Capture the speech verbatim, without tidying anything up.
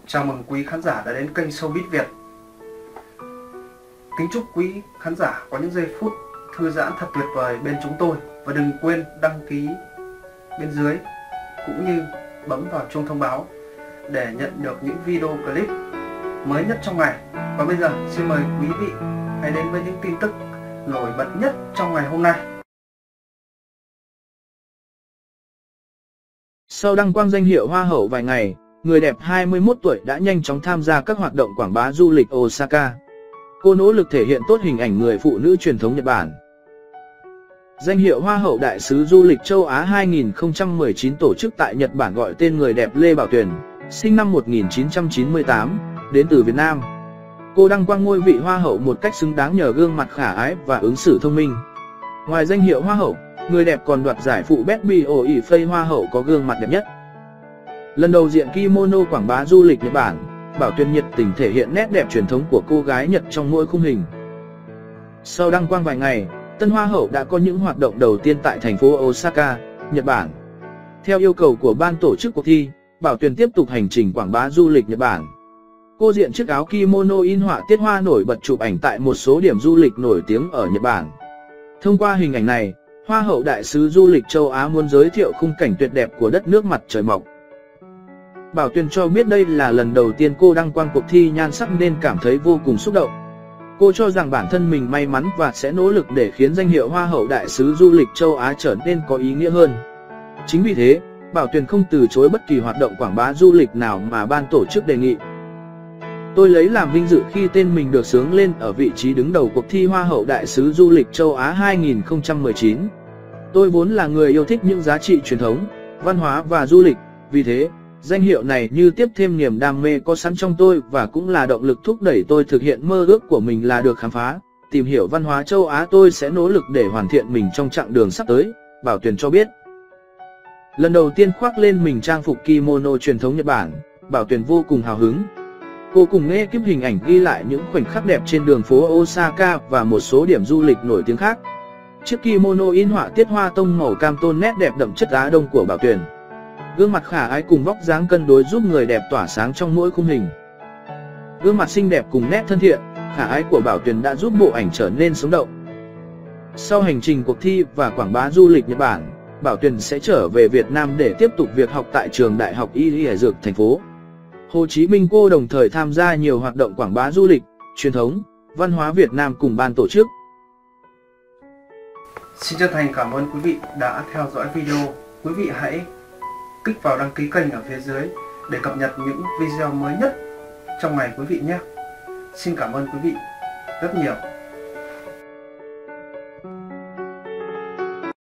Chào mừng quý khán giả đã đến kênh Showbiz Việt. Kính chúc quý khán giả có những giây phút thư giãn thật tuyệt vời bên chúng tôi. Và đừng quên đăng ký bên dưới cũng như bấm vào chuông thông báo để nhận được những video clip mới nhất trong ngày. Và bây giờ xin mời quý vị hãy đến với những tin tức nổi bật nhất trong ngày hôm nay. Sau đăng quang danh hiệu Hoa hậu vài ngày, người đẹp hai mươi mốt tuổi đã nhanh chóng tham gia các hoạt động quảng bá du lịch Osaka. Cô nỗ lực thể hiện tốt hình ảnh người phụ nữ truyền thống Nhật Bản. Danh hiệu Hoa hậu Đại sứ du lịch châu Á hai nghìn không trăm mười chín tổ chức tại Nhật Bản gọi tên người đẹp Lê Bảo Tuyền, sinh năm một nghìn chín trăm chín mươi tám, đến từ Việt Nam. Cô đăng quang ngôi vị Hoa hậu một cách xứng đáng nhờ gương mặt khả ái và ứng xử thông minh. Ngoài danh hiệu Hoa hậu, người đẹp còn đoạt giải phụ Best Beauty Hoa hậu có gương mặt đẹp nhất. Lần đầu diện kimono quảng bá du lịch Nhật Bản, Bảo Tuyền nhiệt tình thể hiện nét đẹp truyền thống của cô gái Nhật trong mỗi khung hình. Sau đăng quang vài ngày, tân Hoa hậu đã có những hoạt động đầu tiên tại thành phố Osaka, Nhật Bản. Theo yêu cầu của ban tổ chức cuộc thi, Bảo Tuyền tiếp tục hành trình quảng bá du lịch Nhật Bản. Cô diện chiếc áo kimono in họa tiết hoa nổi bật chụp ảnh tại một số điểm du lịch nổi tiếng ở Nhật Bản. Thông qua hình ảnh này, Hoa hậu Đại sứ du lịch châu Á muốn giới thiệu khung cảnh tuyệt đẹp của đất nước mặt trời mọc. Bảo Tuyền cho biết đây là lần đầu tiên cô đăng quang cuộc thi nhan sắc nên cảm thấy vô cùng xúc động. Cô cho rằng bản thân mình may mắn và sẽ nỗ lực để khiến danh hiệu Hoa hậu Đại sứ du lịch châu Á trở nên có ý nghĩa hơn. Chính vì thế, Bảo Tuyền không từ chối bất kỳ hoạt động quảng bá du lịch nào mà ban tổ chức đề nghị. Tôi lấy làm vinh dự khi tên mình được xướng lên ở vị trí đứng đầu cuộc thi Hoa hậu Đại sứ du lịch châu Á hai nghìn không trăm mười chín. Tôi vốn là người yêu thích những giá trị truyền thống, văn hóa và du lịch, vì thế, danh hiệu này như tiếp thêm niềm đam mê có sẵn trong tôi và cũng là động lực thúc đẩy tôi thực hiện mơ ước của mình là được khám phá, tìm hiểu văn hóa châu Á. Tôi sẽ nỗ lực để hoàn thiện mình trong chặng đường sắp tới, Bảo Tuyền cho biết. Lần đầu tiên khoác lên mình trang phục kimono truyền thống Nhật Bản, Bảo Tuyền vô cùng hào hứng. Cô cùng nghe kíp hình ảnh ghi lại những khoảnh khắc đẹp trên đường phố Osaka và một số điểm du lịch nổi tiếng khác. Chiếc kimono in họa tiết hoa tông màu cam tôn nét đẹp đậm chất Á Đông của Bảo Tuyền. Gương mặt khả ái cùng vóc dáng cân đối giúp người đẹp tỏa sáng trong mỗi khung hình. Gương mặt xinh đẹp cùng nét thân thiện, khả ái của Bảo Tuyền đã giúp bộ ảnh trở nên sống động. Sau hành trình cuộc thi và quảng bá du lịch Nhật Bản, Bảo Tuyền sẽ trở về Việt Nam để tiếp tục việc học tại trường Đại học Y Hải Dược thành phố Hồ Chí Minh. Cô đồng thời tham gia nhiều hoạt động quảng bá du lịch, truyền thống, văn hóa Việt Nam cùng ban tổ chức. Xin chân thành cảm ơn quý vị đã theo dõi video. Quý vị hãy kích vào đăng ký kênh ở phía dưới để cập nhật những video mới nhất trong ngày quý vị nhé. Xin cảm ơn quý vị rất nhiều.